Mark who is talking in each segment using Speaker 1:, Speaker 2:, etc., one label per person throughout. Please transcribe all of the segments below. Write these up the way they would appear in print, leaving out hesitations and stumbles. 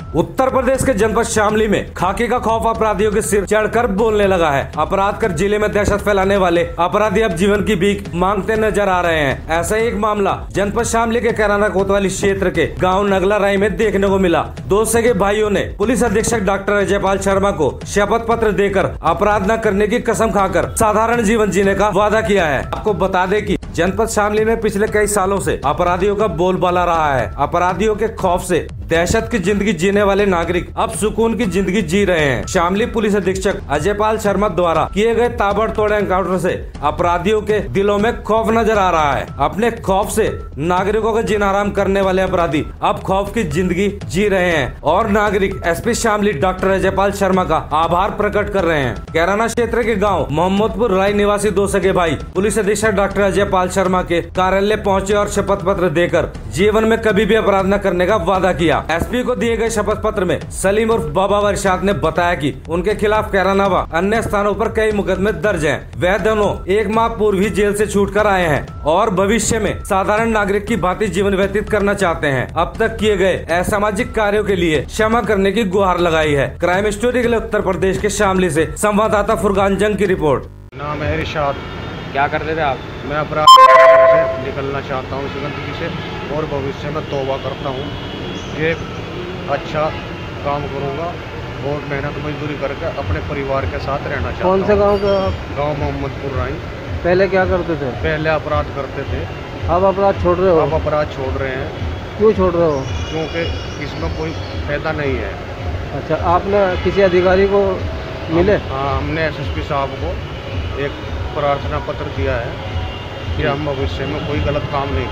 Speaker 1: उत्तर प्रदेश के जनपद शामली में खाकी का खौफ अपराधियों के सिर चढ़कर बोलने लगा है। अपराध कर जिले में दहशत फैलाने वाले अपराधी अब जीवन की भीख मांगते नजर आ रहे हैं। ऐसा ही एक मामला जनपद शामली के कैराना कोतवाली क्षेत्र के गांव नगला राई में देखने को मिला। दो सगे भाइयों ने पुलिस अधीक्षक डॉक्टर अजयपाल शर्मा को शपथ पत्र देकर अपराध न करने की कसम खाकर साधारण जीवन जीने का वादा किया है। आपको बता दें कि जनपद शामली में पिछले कई सालों से अपराधियों का बोलबाला रहा है। अपराधियों के खौफ से दहशत की जिंदगी जीने वाले नागरिक अब सुकून की जिंदगी जी रहे हैं। शामली पुलिस अधीक्षक अजयपाल शर्मा द्वारा किए गए ताबड़तोड़ एनकाउंटर से अपराधियों के दिलों में खौफ नजर आ रहा है। अपने खौफ से नागरिकों का जीना आराम करने वाले अपराधी अब खौफ की जिंदगी जी रहे हैं और नागरिक एसपी शामली डॉक्टर अजयपाल शर्मा का आभार प्रकट कर रहे हैं। कैराना क्षेत्र के गाँव मोहम्मदपुर राय निवासी दो सगे भाई पुलिस अधीक्षक डॉक्टर अजयपाल शर्मा के कार्यालय पहुँचे और शपथ पत्र देकर जीवन में कभी भी अपराध न करने का वादा किया। एसपी को दिए गए शपथ पत्र में सलीम उर्फ बाबा वर्षाद ने बताया कि उनके खिलाफ कैराना व अन्य स्थानों पर कई मुकदमे दर्ज हैं। वह दोनों 1 माह पूर्व ही जेल से छूटकर आए हैं और भविष्य में साधारण नागरिक की भांति जीवन व्यतीत करना चाहते हैं। अब तक किए गए असामाजिक कार्यों के लिए क्षमा करने की गुहार लगाई है। क्राइम स्टोरी के लिए उत्तर प्रदेश के शामली से संवाददाता फुरकान जंग की रिपोर्ट।
Speaker 2: नाम है इरशाद।
Speaker 3: क्या करते थे आप?
Speaker 2: मैं अपराध से निकलना चाहता हूँ इस गंदगी से और भविष्य में तौबा करता हूँ कि अच्छा काम करूँगा और मेहनत मजदूरी करके अपने परिवार के साथ रहना चाहता हूँ।
Speaker 4: कौन से गांव के आप?
Speaker 2: गांव मोहम्मदपुर राई।
Speaker 4: पहले क्या करते थे?
Speaker 2: पहले अपराध करते थे।
Speaker 4: अब अपराध छोड़ रहे हो?
Speaker 2: अब अपराध छोड़ रहे हैं।
Speaker 4: क्यों छोड़ रहे हो?
Speaker 2: क्योंकि इसमें कोई फायदा नहीं है।
Speaker 4: अच्छा, आपने किसी अधिकारी को मिले?
Speaker 2: हाँ, हमने एसएसपी साहब को एक प्रार्थना पत्र दिया है कि हम भविष्य में कोई गलत काम नहीं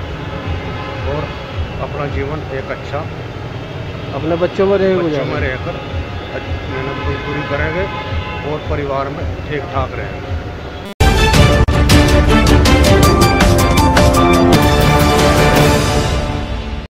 Speaker 2: करेंगे और अपना जीवन एक अच्छा
Speaker 4: अपने बच्चों में
Speaker 2: रहकर मेहनत मजदूरी करेंगे और परिवार में ठीक ठाक रहेंगे।